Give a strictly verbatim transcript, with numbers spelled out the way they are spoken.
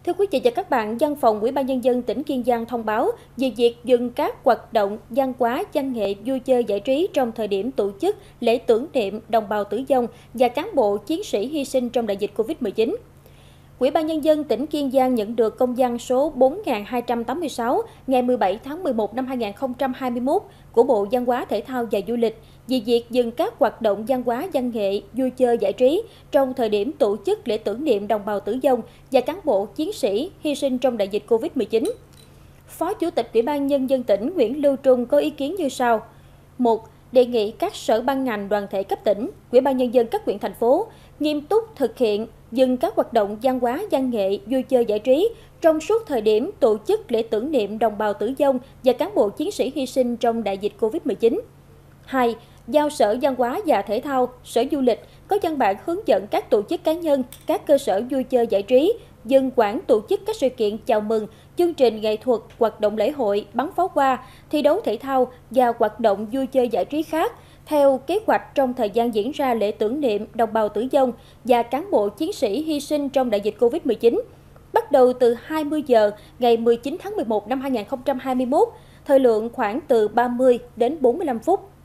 Thưa quý vị và các bạn, Văn phòng Ủy ban Nhân dân tỉnh Kiên Giang thông báo về việc dừng các hoạt động văn hóa, văn nghệ, vui chơi giải trí trong thời điểm tổ chức lễ tưởng niệm đồng bào tử vong và cán bộ chiến sĩ hy sinh trong đại dịch Covid mười chín. Ủy ban Nhân dân tỉnh Kiên Giang nhận được công văn số bốn nghìn hai trăm tám mươi sáu ngày mười bảy tháng mười một năm hai nghìn không trăm hai mươi mốt của Bộ Văn hóa Thể thao và Du lịch về việc dừng các hoạt động văn hóa, văn nghệ, vui chơi giải trí trong thời điểm tổ chức lễ tưởng niệm đồng bào tử vong và cán bộ chiến sĩ hy sinh trong đại dịch Covid mười chín. Phó Chủ tịch Ủy ban Nhân dân tỉnh Nguyễn Lưu Trung có ý kiến như sau. một. Đề nghị các sở ban ngành đoàn thể cấp tỉnh, Ủy ban Nhân dân các huyện thành phố nghiêm túc thực hiện dừng các hoạt động văn hóa, văn nghệ, vui chơi giải trí trong suốt thời điểm tổ chức lễ tưởng niệm đồng bào tử vong và cán bộ chiến sĩ hy sinh trong đại dịch Covid mười chín. hai. Giao Sở Văn hóa và Thể thao, Sở Du lịch có văn bản hướng dẫn các tổ chức cá nhân, các cơ sở vui chơi giải trí dừng quản tổ chức các sự kiện chào mừng, chương trình nghệ thuật, hoạt động lễ hội, bắn pháo hoa, thi đấu thể thao và hoạt động vui chơi giải trí khác theo kế hoạch trong thời gian diễn ra lễ tưởng niệm đồng bào tử vong và cán bộ chiến sĩ hy sinh trong đại dịch Covid mười chín, bắt đầu từ hai mươi giờ ngày mười chín tháng mười một năm hai nghìn không trăm hai mươi mốt, thời lượng khoảng từ ba mươi đến bốn mươi lăm phút.